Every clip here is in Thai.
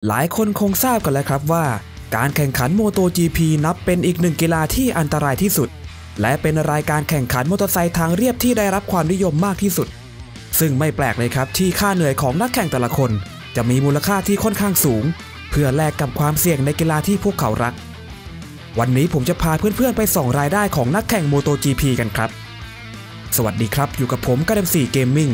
หลายคนคงทราบกันแล้วครับว่าการแข่งขัน MotoGP นับเป็นอีกหนึ่งกีฬาที่อันตรายที่สุดและเป็นรายการแข่งขันมอเตอร์ไซค์ทางเรียบที่ได้รับความนิยมมากที่สุดซึ่งไม่แปลกเลยครับที่ค่าเหนื่อยของนักแข่งแต่ละคนจะมีมูลค่าที่ค่อนข้างสูงเพื่อแลกกับความเสี่ยงในกีฬาที่พวกเขารักวันนี้ผมจะพาเพื่อนๆไปส่องรายได้ของนักแข่ง MotoGP กันครับสวัสดีครับอยู่กับผมกระเด็น4 Gaming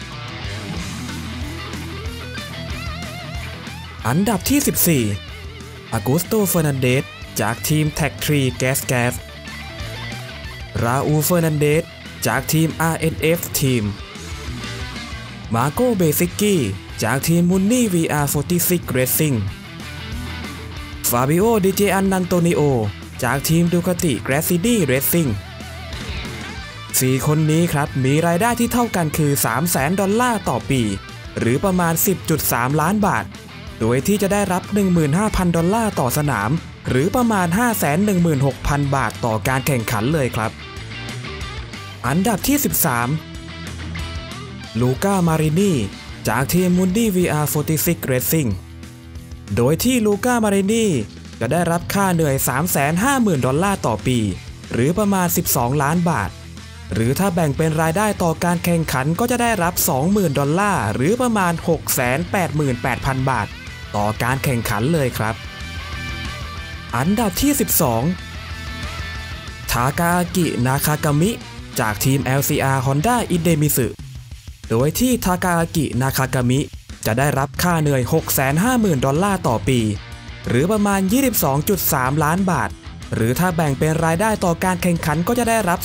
อันดับที่ 14 อากูสโต เฟอร์นันเดสจากทีม Tech 3 Gas Gas ราอูล เฟอร์นันเดสจากทีม RNF ทีมมาโก เบซิกกี้จากทีม Muni VR46 Racing ฟาบิโอ ดิเจอันนันโตนิโอจากทีม Ducati Gresini Racing 4 คนนี้ครับมีรายได้ที่เท่ากันคือ $300,000 ต่อปีหรือประมาณ 10.3 ล้านบาทโดยที่จะได้รับ $15,000 ต่อสนามหรือประมาณ 516,000 บาทต่อการแข่งขันเลยครับอันดับที่ 13 ลูก้า มารินีจากทีม Mundi VR46 Racing โดยที่ลูก้า มารินีจะได้รับค่าเหนื่อย $350,000 ต่อปีหรือประมาณ 12 ล้านบาทหรือถ้าแบ่งเป็นรายได้ต่อการแข่งขันก็จะได้รับ $20,000 หรือประมาณ 688,000 บาทต่อการแข่งขันเลยครับอันดับที่ 12 ทากาอากิ นาคากามิ จากทีม LCR Honda Indemitsu โดยที่ทากาอากิ นาคากามิจะได้รับค่าเหนื่อย $650,000 ต่อปีหรือประมาณ 22.3 ล้านบาทหรือถ้าแบ่งเป็นรายได้ต่อการแข่งขันก็จะได้รับ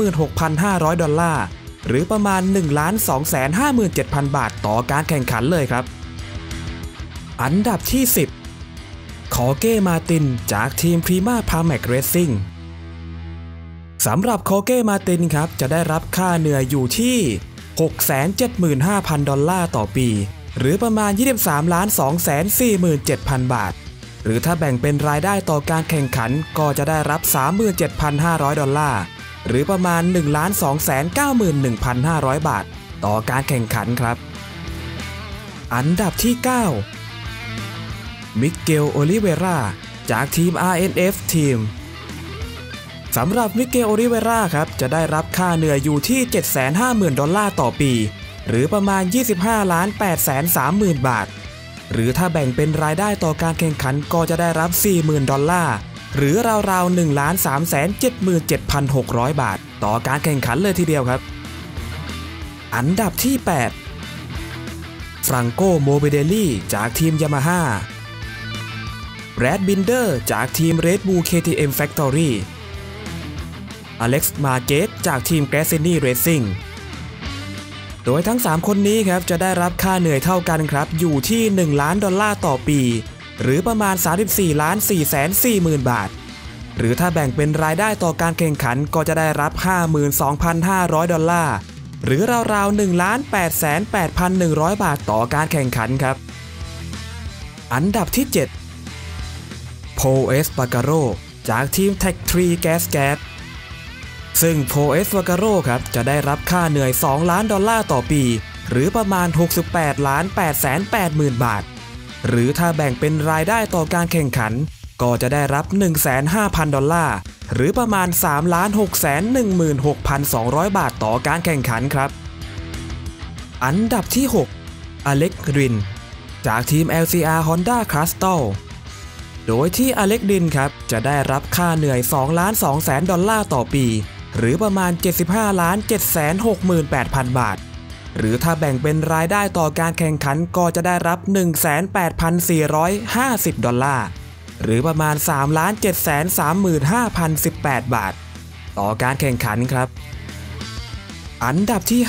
$36,500 หรือประมาณ 1,257,000 บาทต่อการแข่งขันเลยครับอันดับที่ 10 คอเก้ มาตินจากทีม Prima Pramac Racing สำหรับคอเก้ มาตินครับจะได้รับค่าเหนื่อยอยู่ที่ $675,000 ต่อปีหรือประมาณ 23,247,000 บาทหรือถ้าแบ่งเป็นรายได้ต่อการแข่งขันก็จะได้รับ $37,500 หรือประมาณ 1,291,500 บาทต่อการแข่งขันครับอันดับที่ 9 มิเกล โอลิเวราจากทีม RNF ทีมสำหรับมิเกล โอลิเวราครับจะได้รับค่าเหนื่อยอยู่ที่ $750,000 ต่อปีหรือประมาณ 25,830,000 บาทหรือถ้าแบ่งเป็นรายได้ต่อการแข่งขันก็จะได้รับ $40,000 หรือราวๆ 1,377,600 บาทต่อการแข่งขันเลยทีเดียวครับอันดับที่ 8 ฟรังโก โมเบเดลลี่จากทีม ยามาฮ่าแบรด บินเดอร์จากทีม Red Bull KTM Factory อเล็กซ์ มาเกตจากทีม Gresini Racing โดยทั้ง 3 คนนี้ครับจะได้รับค่าเหนื่อยเท่ากันครับอยู่ที่$1 ล้านต่อปีหรือประมาณ 34,440,000 บาทหรือถ้าแบ่งเป็นรายได้ต่อการแข่งขันก็จะได้รับ $52,500 หรือราวๆ 1,808,100 บาทต่อการแข่งขันครับอันดับที่ 7 โพล เอสปาการโรจากทีม Tech 3 Gas Gas ซึ่งโพล เอสปาการโรครับจะได้รับค่าเหนื่อย$2 ล้านต่อปีหรือประมาณ 68,880,000 บาทหรือถ้าแบ่งเป็นรายได้ต่อการแข่งขันก็จะได้รับ $105,000 หรือประมาณ 3,616,200 บาทต่อการแข่งขันครับอันดับที่ 6 อเล็ก รินจากทีม LCR Honda Crystal โดยที่อเล็ก รินครับจะได้รับค่าเหนื่อย$2,200,000 ต่อปีหรือประมาณ 75,768,000 บาทหรือถ้าแบ่งเป็นรายได้ต่อการแข่งขันก็จะได้รับ $108,450 หรือประมาณ 3,735,018 บาทต่อการแข่งขันครับอันดับที่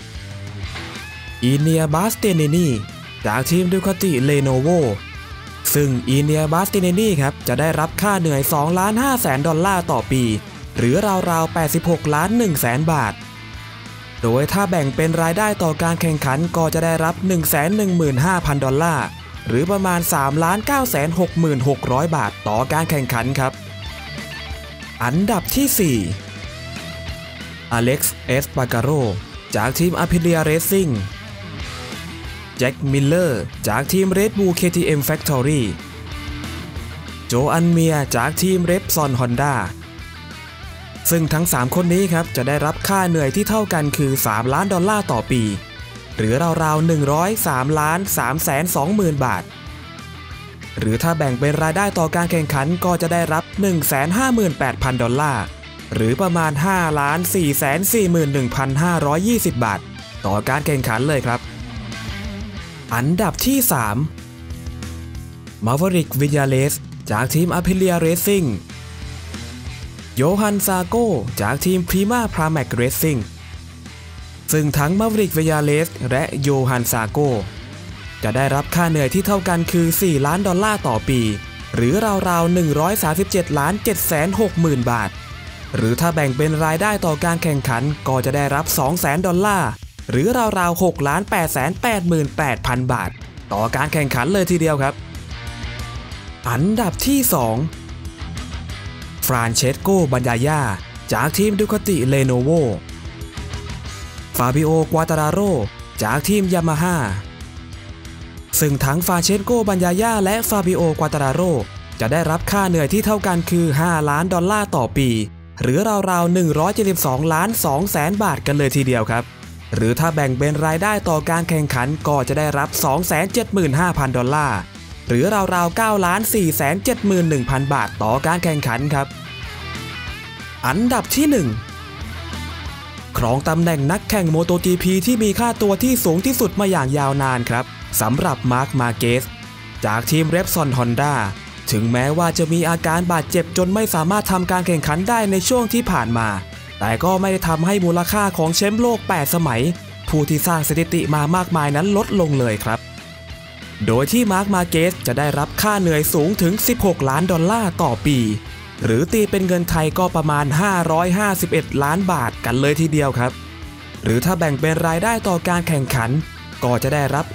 5 อีเนีย บาสเตเนนีจากทีม Ducati Lenovo ซึ่งอีเนีย บาสเตเนนีครับจะได้รับค่าเหนื่อย$2,500,000 ต่อปีหรือราวๆ $86,100,000 บาทโดยถ้าแบ่งเป็นรายได้ต่อการแข่งขันก็จะได้รับ $115,000 หรือประมาณ 3,966,600 บาทต่อการแข่งขันครับอันดับที่ 4 อเล็กซ์ เอสปาการโรจากทีม Aprilia Racing แจ็คมิลเลอร์จากทีม Red Bull KTM Factory โจอันเมียจากทีม Repsol Honda ซึ่งทั้ง3คนนี้ครับจะได้รับค่าเหนื่อยที่เท่ากันคือ$3 ล้านต่อปีหรือราวๆ103,320,000 บาทหรือถ้าแบ่งเป็นรายได้ต่อการแข่งขันก็จะได้รับ$158,000 หรือประมาณ$5,441,520 บาทต่อการแข่งขันเลยครับอันดับที่3 Maverick Viñales จากทีม Aprilia Racing โยฮันซาโกจากทีม Prima Pramac Racing ซึ่งทั้ง Maverick Viñales และโยฮันซาโกจะได้รับค่าเหนื่อยที่เท่ากันคือ$4 ล้านต่อปีหรือราวๆ$137,760,000 บาทหรือถ้าแบ่งเป็นรายได้ต่อการแข่งขันก็จะได้รับ$200,000หรือราวๆ$6,888,000 บาทต่อการแข่งขันเลยทีเดียวครับอันดับที่2ฟรานเชสโกบัญญายาจากทีมดูคาติเลโนโวฟาบิโอกวาตาราโรจากทีมยามาฮ่าซึ่งทั้งฟรานเชสโกบัญญายาและฟาบิโอกวาตาราโรจะได้รับค่าเหนื่อยที่เท่ากันคือ$5 ล้านต่อปีหรือราวๆ$172,200,000 บาทกันเลยทีเดียวครับหรือถ้าแบ่งเป็นรายได้ต่อการแข่งขันก็จะได้รับ$275,000หรือราวๆ$9,471,000 บาทต่อการแข่งขันครับอันดับที่1ครองตำแหน่งนักแข่ง MotoGP ที่มีค่าตัวที่สูงที่สุดมาอย่างยาวนานครับสำหรับมาร์ค มาร์เกสจากทีม Repsol Honda ถึงแม้ว่าจะมีอาการบาดเจ็บจนไม่สามารถทำการแข่งขันได้ในช่วงที่ผ่านมาแต่ก็ไม่ได้ทำให้มูลค่าของแชมป์โลก8 สมัยผู้ที่สร้างสถิติมามากมายนั้นลดลงเลยครับโดยที่มาร์ค มาร์เกสจะได้รับค่าเหนื่อยสูงถึง$16 ล้านต่อปีหรือตีเป็นเงินไทยก็ประมาณ551 ล้านบาทกันเลยทีเดียวครับหรือถ้าแบ่งเป็นรายได้ต่อการแข่งขันก็จะได้รับ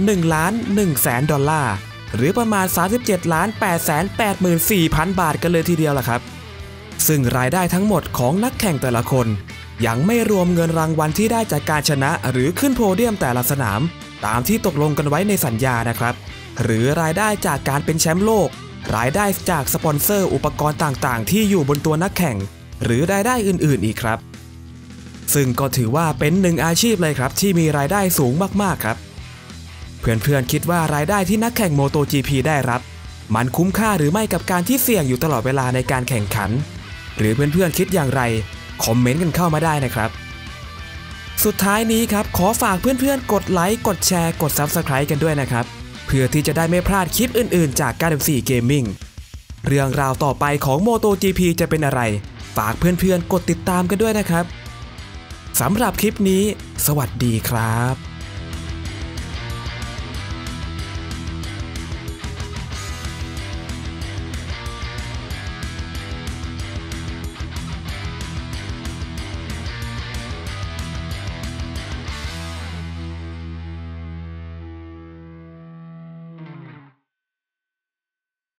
$1,100,000หรือประมาณ$37,884,000 บาทกันเลยทีเดียวล่ะครับซึ่งรายได้ทั้งหมดของนักแข่งแต่ละคนยังไม่รวมเงินรางวัลที่ได้จากการชนะหรือขึ้นโพเดียมแต่ละสนามตามที่ตกลงกันไว้ในสัญญานะครับหรือรายได้จากการเป็นแชมป์โลกรายได้จากสปอนเซอร์อุปกรณ์ต่างๆที่อยู่บนตัวนักแข่งหรือรายได้อื่นๆอีกครับซึ่งก็ถือว่าเป็นหนึ่งอาชีพเลยครับที่มีรายได้สูงมากๆครับเพื่อนๆคิดว่ารายได้ที่นักแข่ง MotoGP ได้รับมันคุ้มค่าหรือไม่กับการที่เสี่ยงอยู่ตลอดเวลาในการแข่งขันหรือเพื่อนๆคิดอย่างไรคอมเมนต์กันเข้ามาได้นะครับสุดท้ายนี้ครับขอฝากเพื่อนๆกดไลค์กดแชร์กด Subscribe กันด้วยนะครับเพื่อที่จะได้ไม่พลาดคลิปอื่นๆจาก94 Gaming เรื่องราวต่อไปของ MotoGP จะเป็นอะไรฝากเพื่อนๆกดติดตามกันด้วยนะครับสำหรับคลิปนี้สวัสดีครับ